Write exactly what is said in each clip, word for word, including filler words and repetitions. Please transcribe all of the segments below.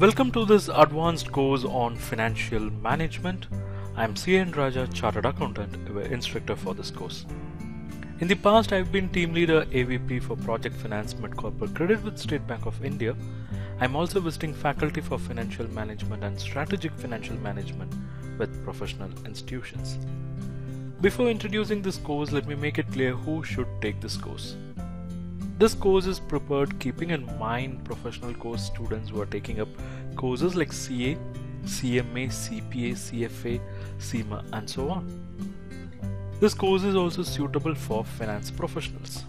Welcome to this advanced course on financial management. I am C N Raja, Chartered Accountant, instructor for this course. In the past, I have been team leader A V P for Project Finance Mid-Corporate Credit with State Bank of India. I am also visiting faculty for financial management and strategic financial management with professional institutions. Before introducing this course, let me make it clear who should take this course. This course is prepared keeping in mind professional course students who are taking up courses like C A, C M A, C P A, C F A, C M A and so on. This course is also suitable for finance professionals.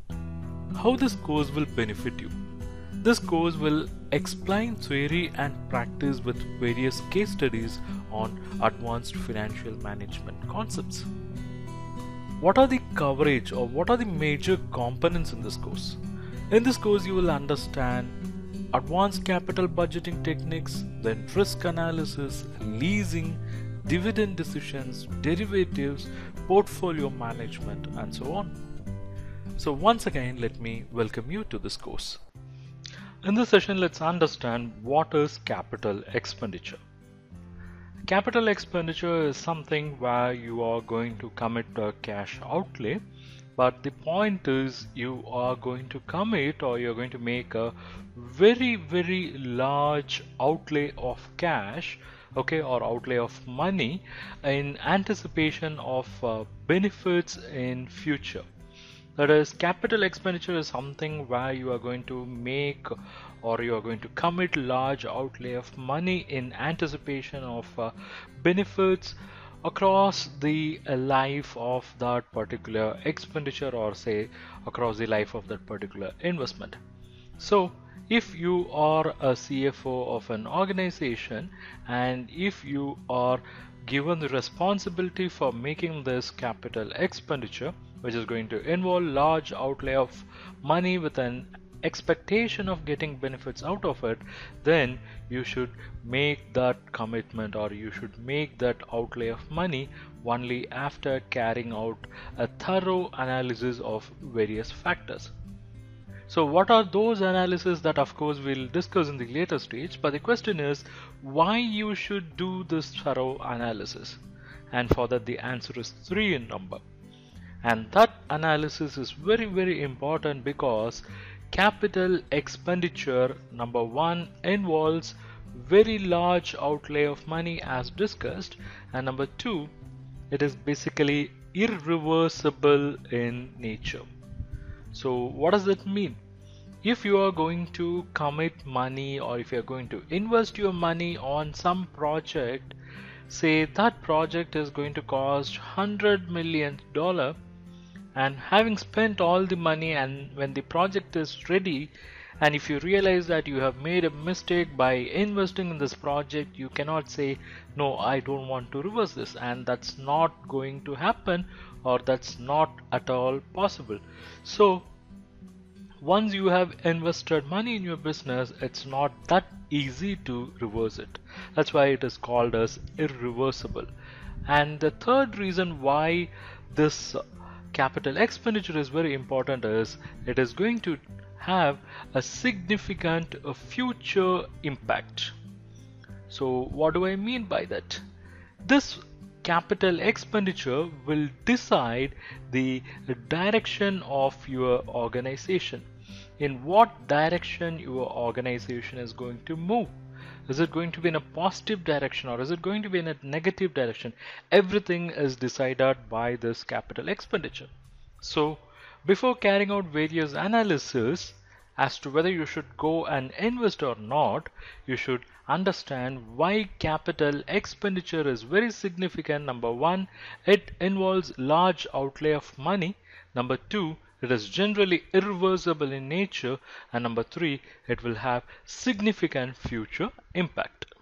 How this course will benefit you? This course will explain theory and practice with various case studies on advanced financial management concepts. What are the coverage or what are the major components in this course? In this course, you will understand advanced capital budgeting techniques, then risk analysis, leasing, dividend decisions, derivatives, portfolio management, and so on. So once again, let me welcome you to this course. In this session, let's understand what is capital expenditure. Capital expenditure is something where you are going to commit a cash outlay, but the point is you are going to commit or you're going to make a very very large outlay of cash, okay, or outlay of money in anticipation of uh, benefits in future. That is, capital expenditure is something where you are going to make or you are going to commit large outlay of money in anticipation of uh, benefits across the uh, life of that particular expenditure, or say across the life of that particular investment. So if you are a C F O of an organization and if you are given the responsibility for making this capital expenditure, which is going to involve large outlay of money with an expectation of getting benefits out of it, then you should make that commitment or you should make that outlay of money only after carrying out a thorough analysis of various factors. So what are those analyses that of course we'll discuss in the later stage, but the question is why you should do this thorough analysis, and for that the answer is three in number. And that analysis is very very important because capital expenditure, number one, involves very large outlay of money as discussed, and number two, it is basically irreversible in nature. So what does that mean? If you are going to commit money or if you are going to invest your money on some project, say that project is going to cost one hundred million dollars, and having spent all the money and when the project is ready, and if you realize that you have made a mistake by investing in this project, you cannot say no, I don't want to reverse this, and that's not going to happen, or that's not at all possible. So once you have invested money in your business, it's not that easy to reverse it. That's why it is called as irreversible. And the third reason why this capital expenditure is very important is it is going to have a significant uh, future impact. So what do I mean by that? This capital expenditure will decide the direction of your organization, in what direction your organization is going to move. Is it going to be in a positive direction or is it going to be in a negative direction? Everything is decided by this capital expenditure. So before carrying out various analysis as to whether you should go and invest or not, you should understand why capital expenditure is very significant. Number one, it involves large outlay of money. Number two, it is generally irreversible in nature, and number three, it will have significant future impact.